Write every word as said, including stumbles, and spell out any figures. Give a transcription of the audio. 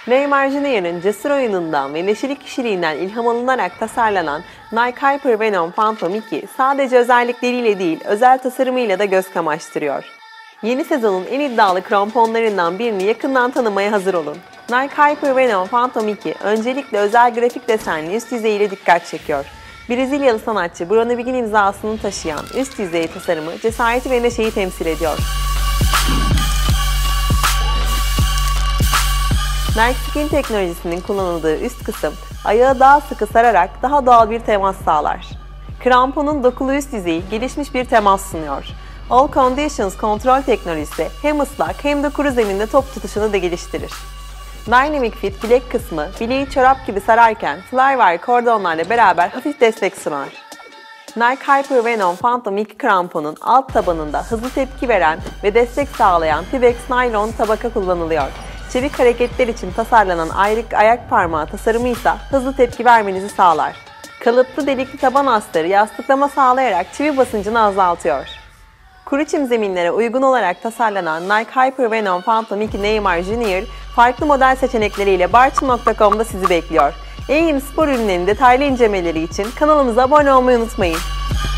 Neymar Junior'ın cesur oyunundan ve neşeli kişiliğinden ilham alınarak tasarlanan Nike Hyper Venom Phantom iki sadece özellikleriyle değil, özel tasarımıyla da göz kamaştırıyor. Yeni sezonun en iddialı kramponlarından birini yakından tanımaya hazır olun. Nike Hyper Venom Phantom iki öncelikle özel grafik desenli üst yüzeyiyle dikkat çekiyor. Brezilyalı sanatçı Bruno Big'in imzasını taşıyan üst yüzey tasarımı cesareti ve neşeyi temsil ediyor. Nike Skin teknolojisinin kullanıldığı üst kısım, ayağı daha sıkı sararak daha doğal bir temas sağlar. Kramponun dokulu üst yüzeyi gelişmiş bir temas sunuyor. All Conditions kontrol teknolojisi hem ıslak hem de kuru zeminde top tutuşunu da geliştirir. Dynamic Fit bilek kısmı, bileği çorap gibi sararken Flywire kordonlarla beraber hafif destek sunar. Nike Hyper Venom Phantom iki kramponun alt tabanında hızlı tepki veren ve destek sağlayan Pebax naylon tabaka kullanılıyor. Çevik hareketler için tasarlanan ayrık ayak parmağı tasarımı ise hızlı tepki vermenizi sağlar. Kalıplı delikli taban astarı yastıklama sağlayarak çivi basıncını azaltıyor. Kuru çim zeminlere uygun olarak tasarlanan Nike Hyper Venom Phantom iki Neymar Junior farklı model seçenekleriyle barçın nokta com'da sizi bekliyor. En yeni spor ürünlerinin detaylı incelemeleri için kanalımıza abone olmayı unutmayın.